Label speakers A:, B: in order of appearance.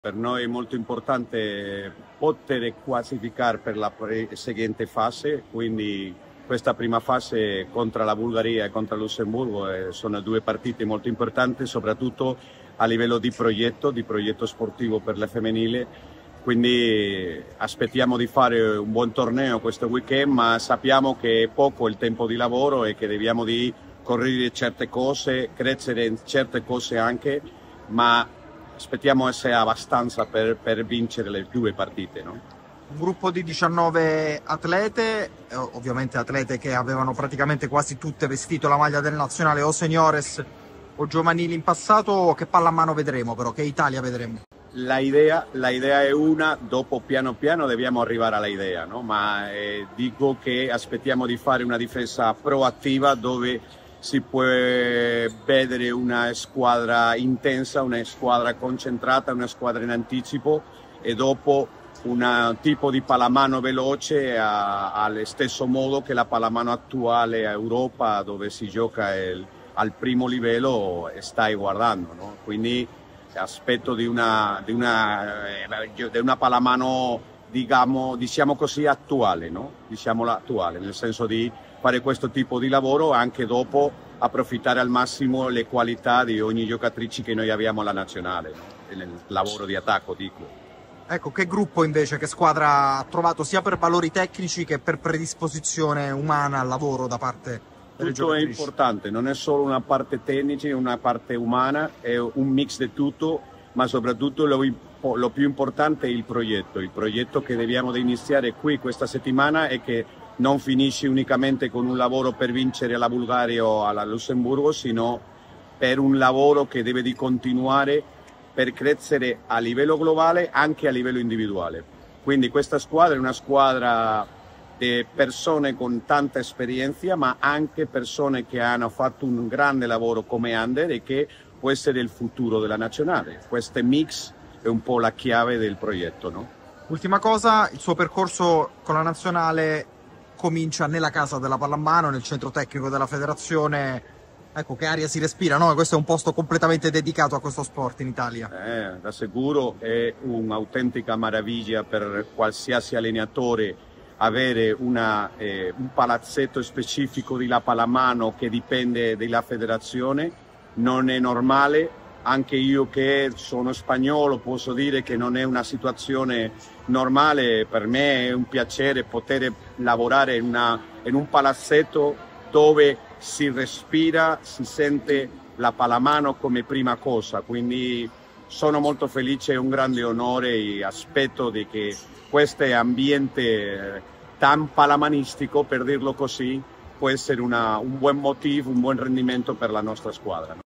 A: Per noi è molto importante poter classificare per la seguente fase, quindi questa prima fase contro la Bulgaria e contro il Lussemburgo sono due partite molto importanti, soprattutto a livello di progetto sportivo per le femminili. Quindi aspettiamo di fare un buon torneo questo weekend, ma sappiamo che è poco il tempo di lavoro e che dobbiamo di correre certe cose, crescere in certe cose anche, ma aspettiamo essere abbastanza per vincere le due partite, no?
B: Un gruppo di 19 atlete, ovviamente atlete che avevano praticamente quasi tutte vestito la maglia del nazionale o seniores o giovanili in passato. Che pallamano vedremo però? Che Italia vedremo?
A: La idea è una, dopo piano piano dobbiamo arrivare alla idea, no? Ma dico che aspettiamo di fare una difesa proattiva dove si può vedere una squadra intensa, una squadra concentrata, una squadra in anticipo e dopo un tipo di pallamano veloce allo stesso modo che la pallamano attuale a Europa, dove si gioca al primo livello e stai guardando, no? Quindi aspetto di una pallamano, diciamo così, attuale, no? Diciamola attuale, nel senso di fare questo tipo di lavoro anche dopo approfittare al massimo le qualità di ogni giocatrice che noi abbiamo alla nazionale, no? Nel lavoro di attacco, dico.
B: Ecco, che gruppo invece, che squadra ha trovato sia per valori tecnici che per predisposizione umana al lavoro da parte delle giocatrici?
A: Tutto è importante, non è solo una parte tecnica, una parte umana, è un mix di tutto, ma soprattutto lo più importante è il progetto che dobbiamo iniziare qui questa settimana e che non finisce unicamente con un lavoro per vincere alla Bulgaria o alla Lussemburgo, sino per un lavoro che deve di continuare per crescere a livello globale anche a livello individuale. Quindi questa squadra è una squadra di persone con tanta esperienza, ma anche persone che hanno fatto un grande lavoro come under e che può essere il futuro della nazionale. Questo mix è un po' la chiave del progetto, no?
B: Ultima cosa, il suo percorso con la nazionale comincia nella casa della pallamano, nel centro tecnico della federazione. Ecco, che aria si respira, no? Questo è un posto completamente dedicato a questo sport in Italia.
A: Da sicuro è un'autentica meraviglia per qualsiasi allenatore avere un palazzetto specifico di la pallamano che dipende dalla federazione. Non è normale. Anche io che sono spagnolo posso dire che non è una situazione normale. Per me è un piacere poter lavorare in un palazzetto dove si respira, si sente la pallamano come prima cosa. Quindi sono molto felice, è un grande onore e aspetto di che questo ambiente tan pallamanistico, per dirlo così, può essere un buon motivo, un buon rendimento per la nostra squadra.